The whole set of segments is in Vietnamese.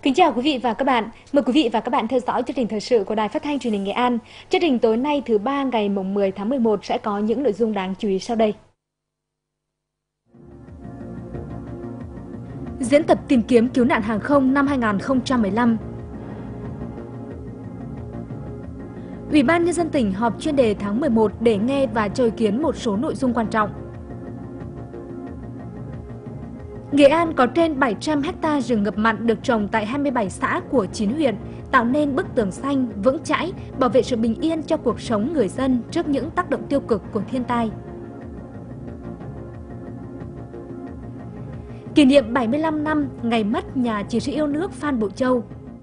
Kính chào quý vị và các bạn. Mời quý vị và các bạn theo dõi chương trình thời sự của Đài Phát thanh Truyền hình Nghệ An. Chương trình tối nay thứ ba ngày mùng 10 tháng 11 sẽ có những nội dung đáng chú ý sau đây. Diễn tập tìm kiếm cứu nạn hàng không năm 2015. Ủy ban Nhân dân tỉnh họp chuyên đề tháng 11 để nghe và cho ý kiến một số nội dung quan trọng. Nghệ An có trên 700 ha rừng ngập mặn được trồng tại 27 xã của 9 huyện, tạo nên bức tường xanh, vững chãi, bảo vệ sự bình yên cho cuộc sống người dân trước những tác động tiêu cực của thiên tai. Kỷ niệm 75 năm ngày mất nhà chiến sĩ yêu nước Phan Bội Châu.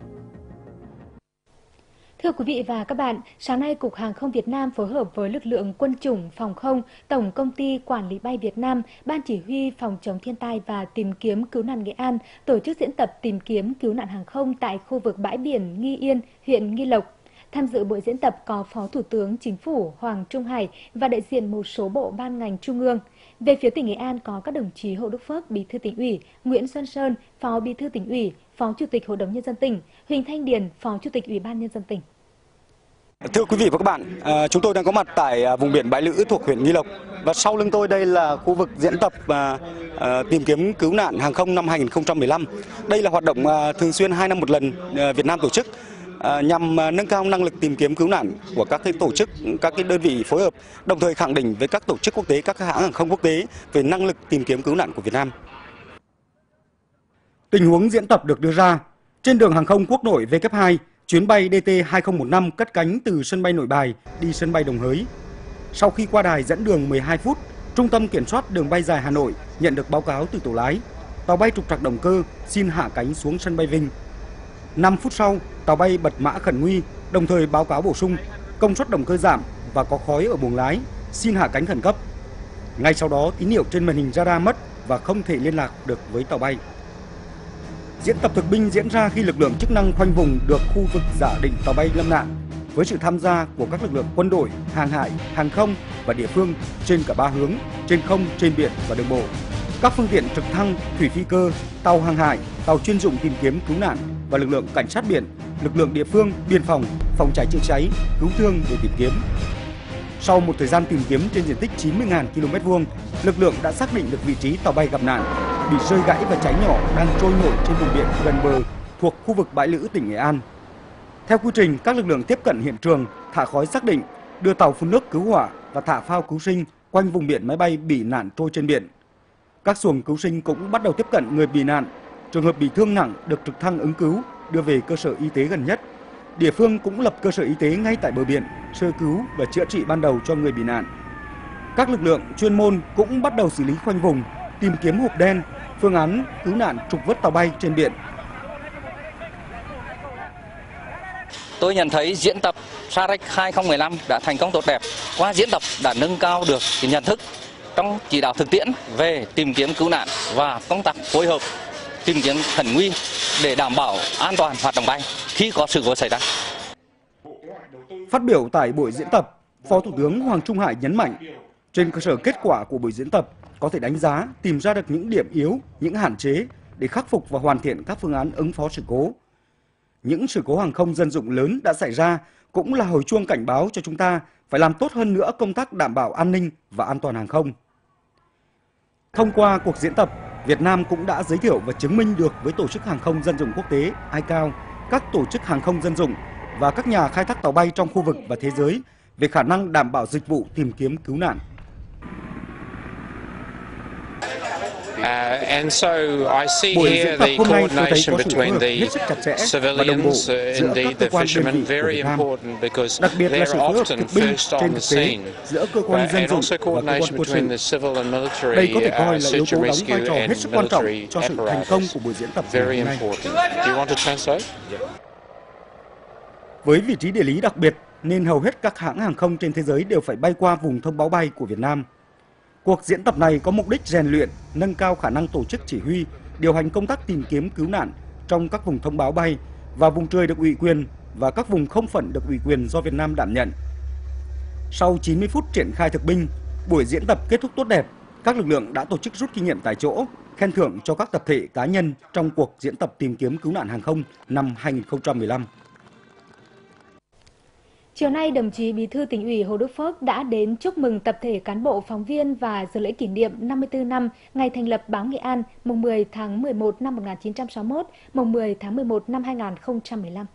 Thưa quý vị và các bạn, sáng nay Cục Hàng không Việt Nam phối hợp với lực lượng quân chủng phòng không, Tổng Công ty Quản lý bay Việt Nam, Ban Chỉ huy Phòng chống thiên tai và tìm kiếm cứu nạn Nghệ An tổ chức diễn tập tìm kiếm cứu nạn hàng không tại khu vực bãi biển Nghi Yên, huyện Nghi Lộc. Tham dự buổi diễn tập có Phó Thủ tướng Chính phủ Hoàng Trung Hải và đại diện một số bộ ban ngành trung ương. Về phía tỉnh Nghệ An có các đồng chí Hồ Đức Phước, Bí thư Tỉnh ủy, Nguyễn Xuân Sơn, Phó Bí thư Tỉnh ủy, Phó Chủ tịch Hội đồng Nhân dân tỉnh, Huỳnh Thanh Điền, Phó Chủ tịch Ủy ban Nhân dân tỉnh. Thưa quý vị và các bạn, chúng tôi đang có mặt tại vùng biển Bãi Lữ thuộc huyện Nghi Lộc và sau lưng tôi đây là khu vực diễn tập tìm kiếm cứu nạn hàng không năm 2015. Đây là hoạt động thường xuyên 2 năm một lần Việt Nam tổ chức nhằm nâng cao năng lực tìm kiếm cứu nạn của các tổ chức, các đơn vị phối hợp, đồng thời khẳng định với các tổ chức quốc tế, các hãng hàng không quốc tế về năng lực tìm kiếm cứu nạn của Việt Nam. Tình huống diễn tập được đưa ra trên đường hàng không quốc nội W2. Chuyến bay DT2015 cất cánh từ sân bay Nội Bài đi sân bay Đồng Hới. Sau khi qua đài dẫn đường 12 phút, Trung tâm Kiểm soát Đường bay dài Hà Nội nhận được báo cáo từ tổ lái. Tàu bay trục trặc động cơ xin hạ cánh xuống sân bay Vinh. 5 phút sau, tàu bay bật mã khẩn nguy, đồng thời báo cáo bổ sung công suất động cơ giảm và có khói ở buồng lái, xin hạ cánh khẩn cấp. Ngay sau đó, tín hiệu trên màn hình radar mất và không thể liên lạc được với tàu bay. Diễn tập thực binh diễn ra khi lực lượng chức năng khoanh vùng được khu vực giả định tàu bay lâm nạn với sự tham gia của các lực lượng quân đội, hàng hải, hàng không và địa phương trên cả 3 hướng, trên không, trên biển và đường bộ. Các phương tiện trực thăng, thủy phi cơ, tàu hàng hải, tàu chuyên dụng tìm kiếm cứu nạn và lực lượng cảnh sát biển, lực lượng địa phương, biên phòng, phòng cháy chữa cháy, cứu thương để tìm kiếm. Sau một thời gian tìm kiếm trên diện tích 90.000 km2, lực lượng đã xác định được vị trí tàu bay gặp nạn, bị rơi gãy và cháy nhỏ đang trôi nổi trên vùng biển gần bờ thuộc khu vực Bãi Lữ, tỉnh Nghệ An. Theo quy trình, các lực lượng tiếp cận hiện trường, thả khói xác định, đưa tàu phun nước cứu hỏa và thả phao cứu sinh quanh vùng biển máy bay bị nạn trôi trên biển. Các xuồng cứu sinh cũng bắt đầu tiếp cận người bị nạn. Trường hợp bị thương nặng được trực thăng ứng cứu, đưa về cơ sở y tế gần nhất. Địa phương cũng lập cơ sở y tế ngay tại bờ biển, sơ cứu và chữa trị ban đầu cho người bị nạn. Các lực lượng chuyên môn cũng bắt đầu xử lý khoanh vùng, tìm kiếm hộp đen, phương án cứu nạn trục vớt tàu bay trên biển. Tôi nhận thấy diễn tập SAREC 2015 đã thành công tốt đẹp. Qua diễn tập đã nâng cao được nhận thức trong chỉ đạo thực tiễn về tìm kiếm cứu nạn và công tác phối hợp tìm kiếm khẩn nguy để đảm bảo an toàn hoạt động bay khi có sự cố xảy ra. Phát biểu tại buổi diễn tập, Phó Thủ tướng Hoàng Trung Hải nhấn mạnh, trên cơ sở kết quả của buổi diễn tập có thể đánh giá, tìm ra được những điểm yếu, những hạn chế để khắc phục và hoàn thiện các phương án ứng phó sự cố. Những sự cố hàng không dân dụng lớn đã xảy ra cũng là hồi chuông cảnh báo cho chúng ta phải làm tốt hơn nữa công tác đảm bảo an ninh và an toàn hàng không. Thông qua cuộc diễn tập, Việt Nam cũng đã giới thiệu và chứng minh được với Tổ chức Hàng không Dân dụng Quốc tế ICAO, các tổ chức hàng không dân dụng và các nhà khai thác tàu bay trong khu vực và thế giới về khả năng đảm bảo dịch vụ tìm kiếm cứu nạn. And so I see here the coordination between the civilians, indeed the fishermen, very important because they're often first on the scene, and also coordination between the civil and military search and rescue and military apparatus, very important. Do you want to translate? Với vị trí địa lý đặc biệt nên hầu hết các hãng hàng không trên thế giới đều phải bay qua vùng thông báo bay của Việt Nam. Cuộc diễn tập này có mục đích rèn luyện, nâng cao khả năng tổ chức chỉ huy, điều hành công tác tìm kiếm cứu nạn trong các vùng thông báo bay và vùng trời được ủy quyền và các vùng không phận được ủy quyền do Việt Nam đảm nhận. Sau 90 phút triển khai thực binh, buổi diễn tập kết thúc tốt đẹp, các lực lượng đã tổ chức rút kinh nghiệm tại chỗ, khen thưởng cho các tập thể cá nhân trong cuộc diễn tập tìm kiếm cứu nạn hàng không năm 2015. Chiều nay, đồng chí Bí thư Tỉnh ủy Hồ Đức Phước đã đến chúc mừng tập thể cán bộ phóng viên và dự lễ kỷ niệm 54 năm ngày thành lập báo Nghệ An, mùng 10 tháng 11 năm 1961, mùng 10 tháng 11 năm 2015.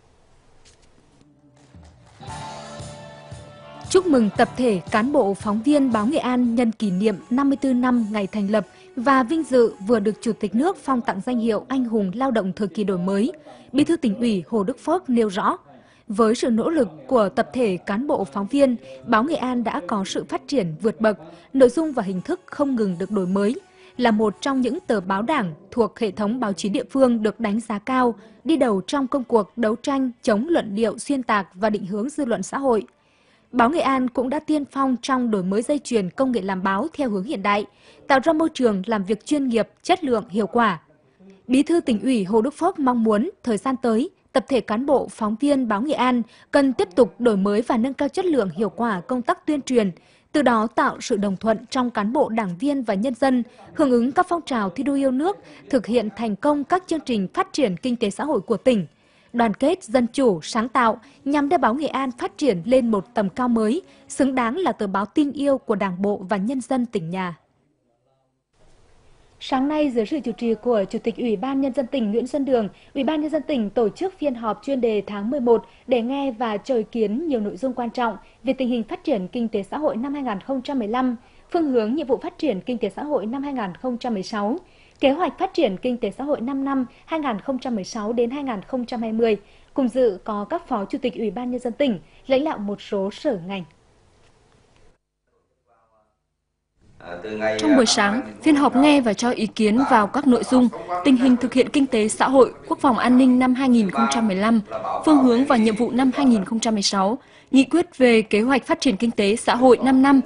Chúc mừng tập thể cán bộ phóng viên báo Nghệ An nhân kỷ niệm 54 năm ngày thành lập và vinh dự vừa được Chủ tịch nước phong tặng danh hiệu Anh hùng lao động thời kỳ đổi mới. Bí thư Tỉnh ủy Hồ Đức Phước nêu rõ, với sự nỗ lực của tập thể cán bộ phóng viên, báo Nghệ An đã có sự phát triển vượt bậc, nội dung và hình thức không ngừng được đổi mới, là một trong những tờ báo đảng thuộc hệ thống báo chí địa phương được đánh giá cao, đi đầu trong công cuộc đấu tranh chống luận điệu xuyên tạc và định hướng dư luận xã hội. Báo Nghệ An cũng đã tiên phong trong đổi mới dây chuyền công nghệ làm báo theo hướng hiện đại, tạo ra môi trường làm việc chuyên nghiệp, chất lượng, hiệu quả. Bí thư Tỉnh ủy Hồ Đức Phước mong muốn thời gian tới, tập thể cán bộ phóng viên báo Nghệ An cần tiếp tục đổi mới và nâng cao chất lượng hiệu quả công tác tuyên truyền, từ đó tạo sự đồng thuận trong cán bộ đảng viên và nhân dân, hưởng ứng các phong trào thi đua yêu nước, thực hiện thành công các chương trình phát triển kinh tế xã hội của tỉnh. Đoàn kết, dân chủ, sáng tạo nhằm đưa báo Nghệ An phát triển lên một tầm cao mới, xứng đáng là tờ báo tin yêu của Đảng bộ và nhân dân tỉnh nhà. Sáng nay, dưới sự chủ trì của Chủ tịch Ủy ban Nhân dân tỉnh Nguyễn Xuân Đường, Ủy ban Nhân dân tỉnh tổ chức phiên họp chuyên đề tháng 11 để nghe và cho ý kiến nhiều nội dung quan trọng về tình hình phát triển kinh tế xã hội năm 2015, phương hướng nhiệm vụ phát triển kinh tế xã hội năm 2016, kế hoạch phát triển kinh tế xã hội 5 năm 2016 đến 2020. Cùng dự có các Phó Chủ tịch Ủy ban Nhân dân tỉnh, lãnh đạo một số sở ngành. Trong buổi sáng, phiên họp nghe và cho ý kiến vào các nội dung tình hình thực hiện kinh tế xã hội, quốc phòng an ninh năm 2015, phương hướng và nhiệm vụ năm 2016, nghị quyết về kế hoạch phát triển kinh tế xã hội 5 năm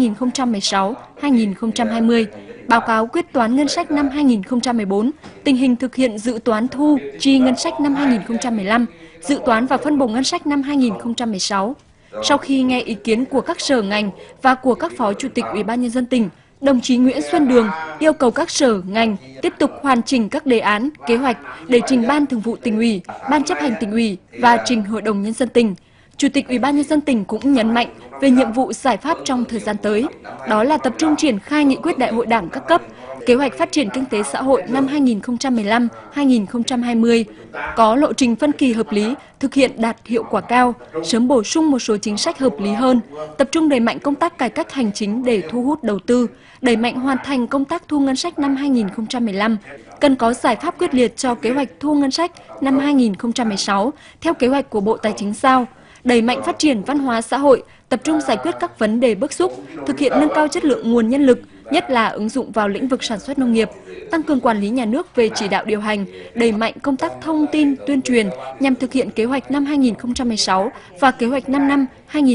2016-2020, báo cáo quyết toán ngân sách năm 2014, tình hình thực hiện dự toán thu, chi ngân sách năm 2015, dự toán và phân bổ ngân sách năm 2016. Sau khi nghe ý kiến của các sở ngành và của các Phó Chủ tịch Ủy ban Nhân dân tỉnh, đồng chí Nguyễn Xuân Đường yêu cầu các sở ngành tiếp tục hoàn chỉnh các đề án, kế hoạch để trình Ban Thường vụ Tỉnh ủy, Ban Chấp hành Tỉnh ủy và trình Hội đồng Nhân dân tỉnh. Chủ tịch Ủy ban Nhân dân tỉnh cũng nhấn mạnh về nhiệm vụ giải pháp trong thời gian tới, đó là tập trung triển khai nghị quyết Đại hội Đảng các cấp, kế hoạch phát triển kinh tế xã hội năm 2015-2020, có lộ trình phân kỳ hợp lý, thực hiện đạt hiệu quả cao, sớm bổ sung một số chính sách hợp lý hơn, tập trung đẩy mạnh công tác cải cách hành chính để thu hút đầu tư, đẩy mạnh hoàn thành công tác thu ngân sách năm 2015, cần có giải pháp quyết liệt cho kế hoạch thu ngân sách năm 2016 theo kế hoạch của Bộ Tài chính giao, đẩy mạnh phát triển văn hóa xã hội, tập trung giải quyết các vấn đề bức xúc, thực hiện nâng cao chất lượng nguồn nhân lực, nhất là ứng dụng vào lĩnh vực sản xuất nông nghiệp, tăng cường quản lý nhà nước về chỉ đạo điều hành, đẩy mạnh công tác thông tin, tuyên truyền nhằm thực hiện kế hoạch năm 2016 và kế hoạch 5 năm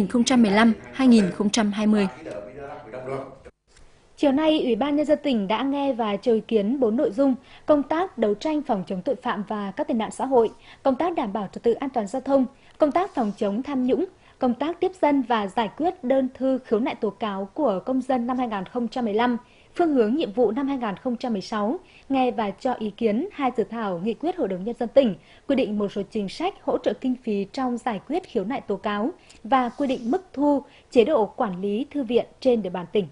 2015-2020. Chiều nay, Ủy ban Nhân dân tỉnh đã nghe và cho ý kiến 4 nội dung: công tác đấu tranh phòng chống tội phạm và các tệ nạn xã hội, công tác đảm bảo trật tự an toàn giao thông, công tác phòng chống tham nhũng, công tác tiếp dân và giải quyết đơn thư khiếu nại tố cáo của công dân năm 2015, phương hướng nhiệm vụ năm 2016, nghe và cho ý kiến 2 dự thảo nghị quyết Hội đồng Nhân dân tỉnh, quy định một số chính sách hỗ trợ kinh phí trong giải quyết khiếu nại tố cáo và quy định mức thu, chế độ quản lý thư viện trên địa bàn tỉnh.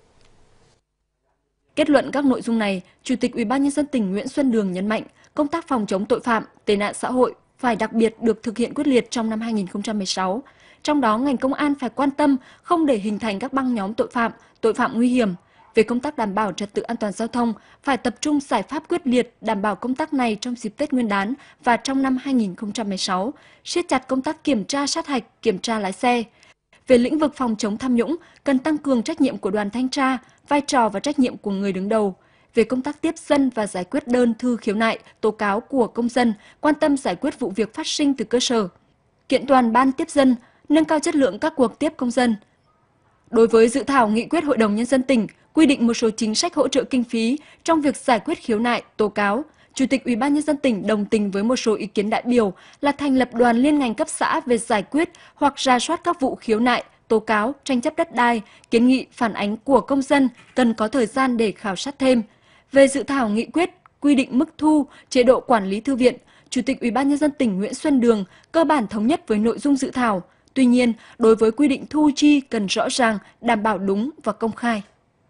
Kết luận các nội dung này, Chủ tịch Ủy ban Nhân dân tỉnh Nguyễn Xuân Đường nhấn mạnh công tác phòng chống tội phạm, tệ nạn xã hội phải đặc biệt được thực hiện quyết liệt trong năm 2016. Trong đó, ngành công an phải quan tâm không để hình thành các băng nhóm tội phạm nguy hiểm. Về công tác đảm bảo trật tự an toàn giao thông, phải tập trung giải pháp quyết liệt đảm bảo công tác này trong dịp Tết Nguyên đán và trong năm 2016, siết chặt công tác kiểm tra sát hạch, kiểm tra lái xe. Về lĩnh vực phòng chống tham nhũng, cần tăng cường trách nhiệm của đoàn thanh tra, vai trò và trách nhiệm của người đứng đầu. Về công tác tiếp dân và giải quyết đơn thư khiếu nại, tố cáo của công dân, quan tâm giải quyết vụ việc phát sinh từ cơ sở. Kiện toàn ban tiếp dân, nâng cao chất lượng các cuộc tiếp công dân. Đối với dự thảo nghị quyết Hội đồng Nhân dân tỉnh quy định một số chính sách hỗ trợ kinh phí trong việc giải quyết khiếu nại, tố cáo, Chủ tịch Ủy ban Nhân dân tỉnh đồng tình với một số ý kiến đại biểu là thành lập đoàn liên ngành cấp xã về giải quyết hoặc rà soát các vụ khiếu nại, tố cáo, tranh chấp đất đai, kiến nghị phản ánh của công dân cần có thời gian để khảo sát thêm. Về dự thảo nghị quyết quy định mức thu, chế độ quản lý thư viện, Chủ tịch Ủy ban Nhân dân tỉnh Nguyễn Xuân Đường cơ bản thống nhất với nội dung dự thảo. Tuy nhiên, đối với quy định thu chi cần rõ ràng, đảm bảo đúng và công khai.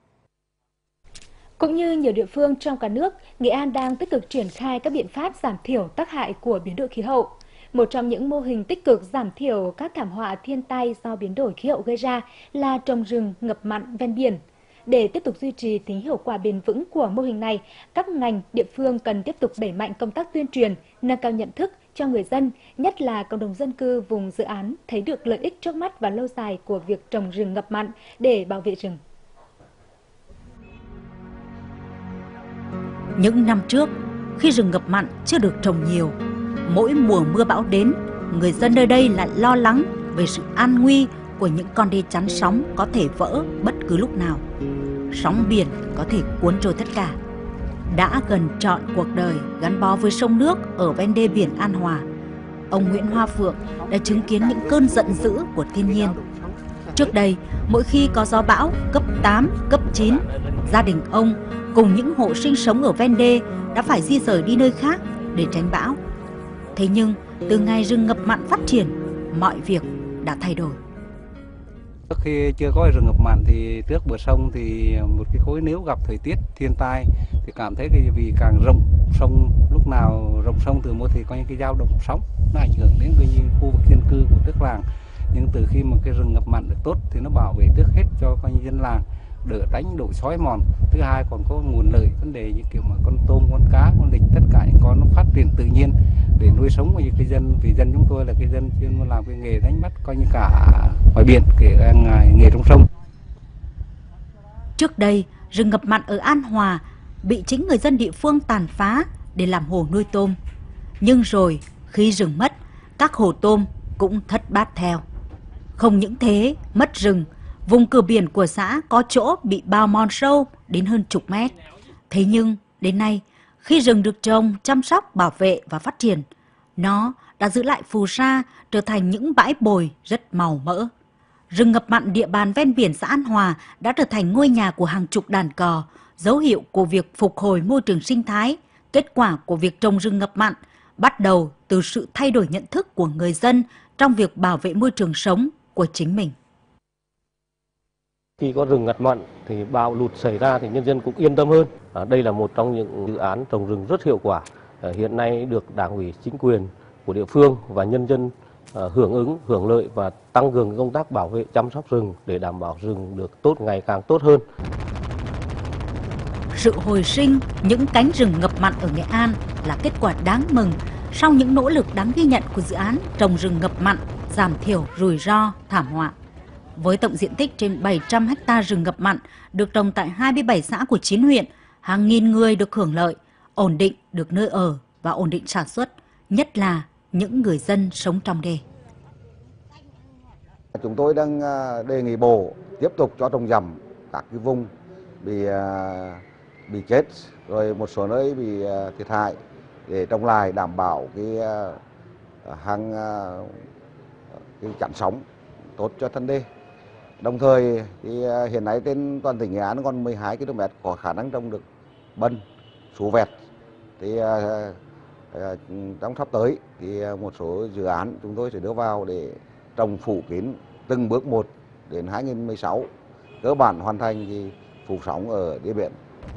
Cũng như nhiều địa phương trong cả nước, Nghệ An đang tích cực triển khai các biện pháp giảm thiểu tác hại của biến đổi khí hậu. Một trong những mô hình tích cực giảm thiểu các thảm họa thiên tai do biến đổi khí hậu gây ra là trồng rừng ngập mặn ven biển. Để tiếp tục duy trì tính hiệu quả bền vững của mô hình này, các ngành, địa phương cần tiếp tục đẩy mạnh công tác tuyên truyền, nâng cao nhận thức cho người dân, nhất là cộng đồng dân cư vùng dự án thấy được lợi ích trước mắt và lâu dài của việc trồng rừng ngập mặn để bảo vệ rừng. Những năm trước, khi rừng ngập mặn chưa được trồng nhiều, mỗi mùa mưa bão đến, người dân nơi đây lại lo lắng về sự an nguy của những con đê chắn sóng có thể vỡ bất cứ lúc nào. Sóng biển có thể cuốn trôi tất cả. Đã gần trọn cuộc đời gắn bó với sông nước ở ven đê biển An Hòa, ông Nguyễn Hoa Phượng đã chứng kiến những cơn giận dữ của thiên nhiên. Trước đây, mỗi khi có gió bão cấp 8, cấp 9, gia đình ông cùng những hộ sinh sống ở ven đê đã phải di rời đi nơi khác để tránh bão. Thế nhưng, từ ngày rừng ngập mặn phát triển, mọi việc đã thay đổi. Trước khi chưa có rừng ngập mặn thì trước bờ sông thì một cái khối nếu gặp thời tiết thiên tai thì cảm thấy cái vì càng rộng sông, lúc nào rộng sông từ một thì có những cái dao động sóng nó ảnh hưởng đến cái khu vực dân cư của tức làng. Nhưng từ khi mà cái rừng ngập mặn được tốt thì nó bảo vệ trước hết cho coi như dân làng, đỡ tránh độ xói mòn. Thứ hai còn có nguồn lợi, vấn đề như kiểu mà con tôm, con cá, con vịt, tất cả những con nó phát triển tự nhiên để nuôi sống của cái dân. Vì dân chúng tôi là cái dân chuyên làm cái nghề đánh bắt coi như cả ngoài biển, kể cả nghề trong sông. Trước đây, rừng ngập mặn ở An Hòa bị chính người dân địa phương tàn phá để làm hồ nuôi tôm. Nhưng rồi, khi rừng mất, các hồ tôm cũng thất bát theo. Không những thế, mất rừng, vùng cửa biển của xã có chỗ bị bào mòn sâu đến hơn chục mét. Thế nhưng, đến nay, khi rừng được trồng, chăm sóc, bảo vệ và phát triển, nó đã giữ lại phù sa trở thành những bãi bồi rất màu mỡ. Rừng ngập mặn địa bàn ven biển xã An Hòa đã trở thành ngôi nhà của hàng chục đàn cò, dấu hiệu của việc phục hồi môi trường sinh thái, kết quả của việc trồng rừng ngập mặn, bắt đầu từ sự thay đổi nhận thức của người dân trong việc bảo vệ môi trường sống của chính mình. Khi có rừng ngập mặn thì bão lụt xảy ra thì nhân dân cũng yên tâm hơn. Đây là một trong những dự án trồng rừng rất hiệu quả. Hiện nay được Đảng ủy, chính quyền của địa phương và nhân dân hưởng ứng, hưởng lợi và tăng cường công tác bảo vệ, chăm sóc rừng để đảm bảo rừng được tốt, ngày càng tốt hơn. Sự hồi sinh những cánh rừng ngập mặn ở Nghệ An là kết quả đáng mừng sau những nỗ lực đáng ghi nhận của dự án trồng rừng ngập mặn, giảm thiểu rủi ro, thảm họa. Với tổng diện tích trên 700 ha rừng ngập mặn được trồng tại 27 xã của 9 huyện, hàng nghìn người được hưởng lợi, ổn định được nơi ở và ổn định sản xuất, nhất là những người dân sống trong đê. Chúng tôi đang đề nghị Bộ tiếp tục cho trồng dầm các cái vùng bị chết, rồi một số nơi bị thiệt hại để trồng lại đảm bảo cái chắn sóng tốt cho thân đê. Đồng thời thì hiện nay trên toàn tỉnh Nghệ An còn 12 km có khả năng trồng được bân, sú vẹt. Thì trong sắp tới thì một số dự án chúng tôi sẽ đưa vào để trồng phủ kín từng bước một đến 2016 cơ bản hoàn thành thì phủ sóng ở đê biển.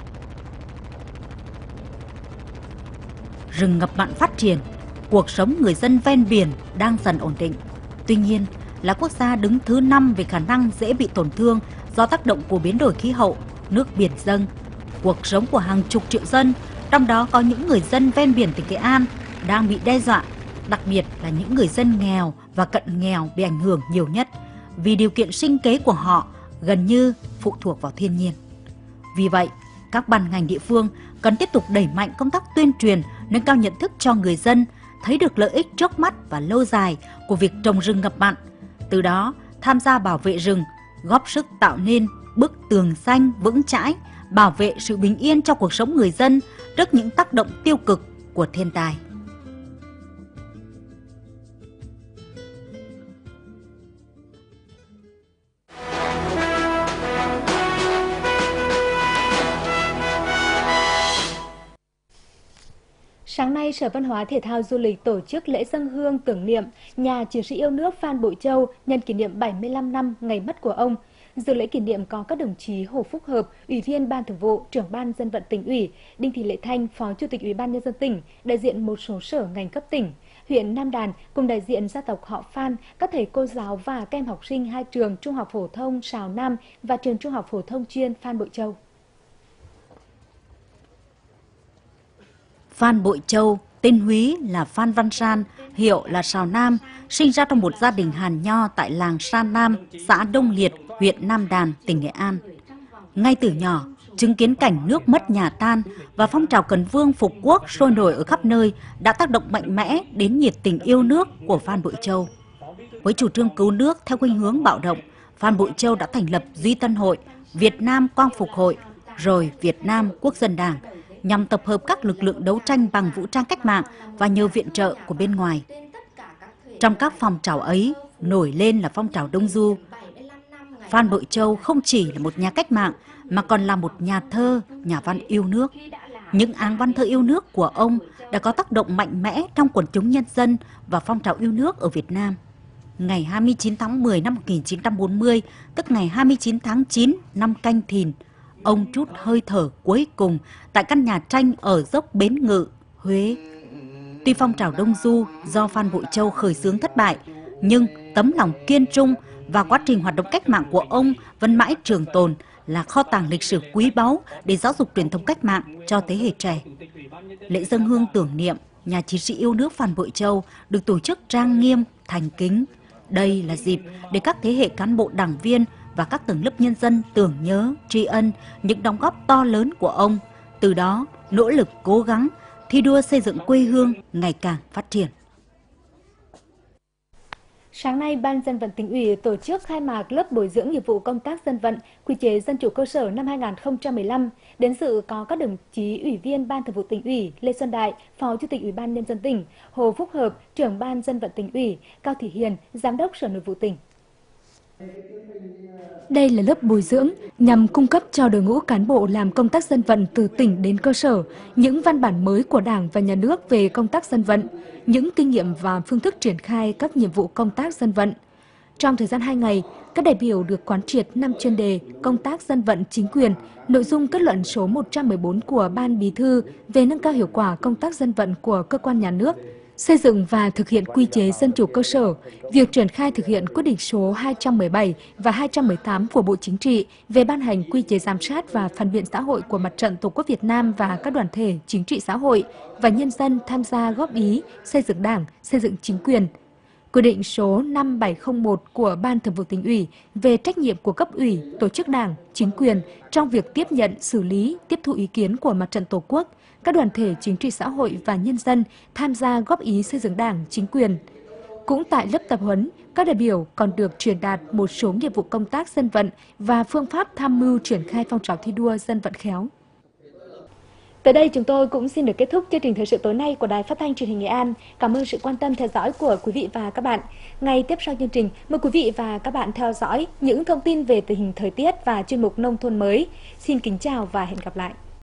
Rừng ngập mặn phát triển, cuộc sống người dân ven biển đang dần ổn định. Tuy nhiên, là quốc gia đứng thứ 5 về khả năng dễ bị tổn thương do tác động của biến đổi khí hậu, nước biển dâng. Cuộc sống của hàng chục triệu dân, trong đó có những người dân ven biển tỉnh Nghệ An đang bị đe dọa, đặc biệt là những người dân nghèo và cận nghèo bị ảnh hưởng nhiều nhất vì điều kiện sinh kế của họ gần như phụ thuộc vào thiên nhiên. Vì vậy, các ban ngành địa phương cần tiếp tục đẩy mạnh công tác tuyên truyền, nâng cao nhận thức cho người dân thấy được lợi ích trước mắt và lâu dài của việc trồng rừng ngập mặn, từ đó tham gia bảo vệ rừng, góp sức tạo nên bức tường xanh vững chãi, bảo vệ sự bình yên cho cuộc sống người dân trước những tác động tiêu cực của thiên tai. Sáng nay, Sở Văn hóa Thể thao Du lịch tổ chức lễ dâng hương tưởng niệm nhà chiến sĩ yêu nước Phan Bội Châu nhân kỷ niệm 75 năm ngày mất của ông. Dự lễ kỷ niệm có các đồng chí Hồ Phúc Hợp, Ủy viên Ban Thường vụ, Trưởng ban Dân vận Tỉnh ủy, Đinh Thị Lệ Thanh, Phó Chủ tịch Ủy ban Nhân dân tỉnh, đại diện một số sở ngành cấp tỉnh, huyện Nam Đàn cùng đại diện gia tộc họ Phan, các thầy cô giáo và các em học sinh hai trường Trung học phổ thông Sào Nam và trường Trung học phổ thông chuyên Phan Bội Châu. Phan Bội Châu, tên húy là Phan Văn San, hiệu là Sào Nam, sinh ra trong một gia đình Hàn Nho tại làng Sa Nam, xã Đông Liệt, huyện Nam Đàn, tỉnh Nghệ An. Ngay từ nhỏ, chứng kiến cảnh nước mất nhà tan và phong trào cần vương phục quốc sôi nổi ở khắp nơi đã tác động mạnh mẽ đến nhiệt tình yêu nước của Phan Bội Châu. Với chủ trương cứu nước theo khuynh hướng bạo động, Phan Bội Châu đã thành lập Duy Tân Hội, Việt Nam Quang Phục Hội, rồi Việt Nam Quốc dân Đảng, nhằm tập hợp các lực lượng đấu tranh bằng vũ trang cách mạng và nhờ viện trợ của bên ngoài. Trong các phong trào ấy, nổi lên là phong trào Đông Du. Phan Bội Châu không chỉ là một nhà cách mạng, mà còn là một nhà thơ, nhà văn yêu nước. Những áng văn thơ yêu nước của ông đã có tác động mạnh mẽ trong quần chúng nhân dân và phong trào yêu nước ở Việt Nam. Ngày 29 tháng 10 năm 1940, tức ngày 29 tháng 9 năm Canh Thìn, ông trút hơi thở cuối cùng tại căn nhà tranh ở dốc Bến Ngự, Huế. Tuy phong trào Đông Du do Phan Bội Châu khởi xướng thất bại, nhưng tấm lòng kiên trung và quá trình hoạt động cách mạng của ông vẫn mãi trường tồn, là kho tàng lịch sử quý báu để giáo dục truyền thống cách mạng cho thế hệ trẻ. Lễ dâng hương tưởng niệm nhà chiến sĩ yêu nước Phan Bội Châu được tổ chức trang nghiêm, thành kính. Đây là dịp để các thế hệ cán bộ đảng viên và các tầng lớp nhân dân tưởng nhớ, tri ân những đóng góp to lớn của ông, từ đó nỗ lực cố gắng thi đua xây dựng quê hương ngày càng phát triển. Sáng nay, Ban Dân vận Tỉnh ủy tổ chức khai mạc lớp bồi dưỡng nghiệp vụ công tác dân vận, quy chế dân chủ cơ sở năm 2015. Đến dự có các đồng chí Ủy viên Ban Thường vụ Tỉnh ủy Lê Xuân Đại, Phó Chủ tịch Ủy ban Nhân dân tỉnh, Hồ Phúc Hợp, Trưởng Ban Dân vận Tỉnh ủy, Cao Thị Hiền, Giám đốc Sở Nội vụ tỉnh. Đây là lớp bồi dưỡng nhằm cung cấp cho đội ngũ cán bộ làm công tác dân vận từ tỉnh đến cơ sở những văn bản mới của Đảng và Nhà nước về công tác dân vận, những kinh nghiệm và phương thức triển khai các nhiệm vụ công tác dân vận. Trong thời gian 2 ngày, các đại biểu được quán triệt 5 chuyên đề công tác dân vận chính quyền, nội dung kết luận số 114 của Ban Bí thư về nâng cao hiệu quả công tác dân vận của cơ quan nhà nước, xây dựng và thực hiện quy chế dân chủ cơ sở, việc triển khai thực hiện quyết định số 217 và 218 của Bộ Chính trị về ban hành quy chế giám sát và phản biện xã hội của Mặt trận Tổ quốc Việt Nam và các đoàn thể chính trị xã hội và nhân dân tham gia góp ý xây dựng Đảng, xây dựng chính quyền. Quyết định số 5701 của Ban Thường vụ Tỉnh ủy về trách nhiệm của cấp ủy, tổ chức Đảng, chính quyền trong việc tiếp nhận, xử lý, tiếp thu ý kiến của Mặt trận Tổ quốc, các đoàn thể chính trị xã hội và nhân dân tham gia góp ý xây dựng Đảng, chính quyền. Cũng tại lớp tập huấn, các đại biểu còn được truyền đạt một số nghiệp vụ công tác dân vận và phương pháp tham mưu triển khai phong trào thi đua dân vận khéo. Tới đây chúng tôi cũng xin được kết thúc chương trình thời sự tối nay của Đài Phát thanh Truyền hình Nghệ An. Cảm ơn sự quan tâm theo dõi của quý vị và các bạn. Ngay tiếp sau chương trình, mời quý vị và các bạn theo dõi những thông tin về tình hình thời tiết và chuyên mục Nông thôn mới. Xin kính chào và hẹn gặp lại.